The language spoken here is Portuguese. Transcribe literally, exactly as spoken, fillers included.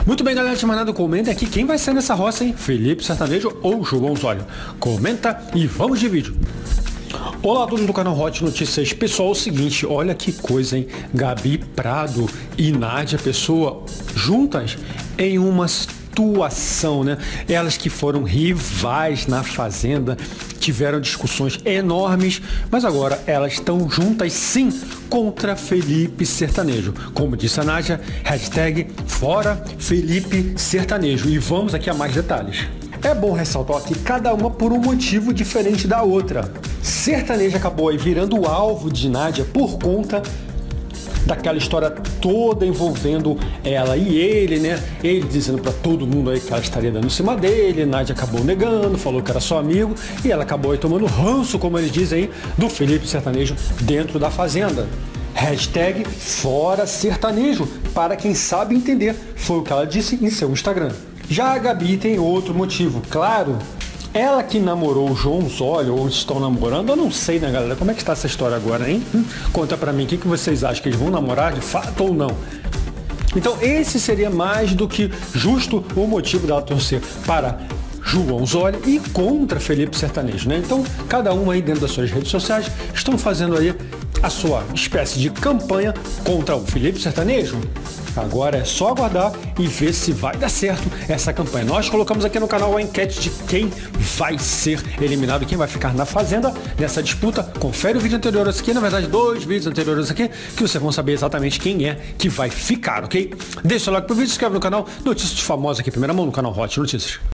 Muito bem, galera, de mais nada, comenta aqui quem vai ser nessa roça, hein? Felipe Sertanejo ou João Zóio? Comenta e vamos de vídeo. Olá a todos do canal Hot Notícias. Pessoal, é o seguinte, olha que coisa, hein? Gabi Prado e Nádia Pessoa juntas em uma situação, né? Elas que foram rivais na Fazenda, tiveram discussões enormes, mas agora elas estão juntas sim contra Felipe Sertanejo. Como disse a Nádia, hashtag fora Felipe Sertanejo. E vamos aqui a mais detalhes. É bom ressaltar que cada uma por um motivo diferente da outra. Sertanejo acabou aí virando alvo de Nádia por conta daquela história toda envolvendo ela e ele, né? Ele dizendo pra todo mundo aí que ela estaria dando em cima dele, Nádia acabou negando, falou que era só amigo, e ela acabou aí tomando ranço, como eles dizem aí, do Felipe Sertanejo dentro da Fazenda. Hashtag fora sertanejo, para quem sabe entender, foi o que ela disse em seu Instagram. Já a Gabi tem outro motivo, claro. Ela que namorou o João Zóio, ou estão namorando, eu não sei, né, galera? Como é que está essa história agora, hein? Hum? Conta pra mim, o que, que vocês acham? Que eles vão namorar de fato ou não? Então, esse seria mais do que justo o motivo dela torcer para João Zóio e contra Felipe Sertanejo, né? Então, cada um aí dentro das suas redes sociais estão fazendo aí a sua espécie de campanha contra o Felipe Sertanejo. Agora é só aguardar e ver se vai dar certo essa campanha. Nós colocamos aqui no canal a enquete de quem vai ser eliminado, quem vai ficar na Fazenda nessa disputa. Confere o vídeo anterior aqui, na verdade dois vídeos anteriores aqui, que vocês vão saber exatamente quem é que vai ficar, ok? Deixa o like pro vídeo, se inscreve no canal Notícias Famosas aqui, primeira mão no canal Hot Notícias.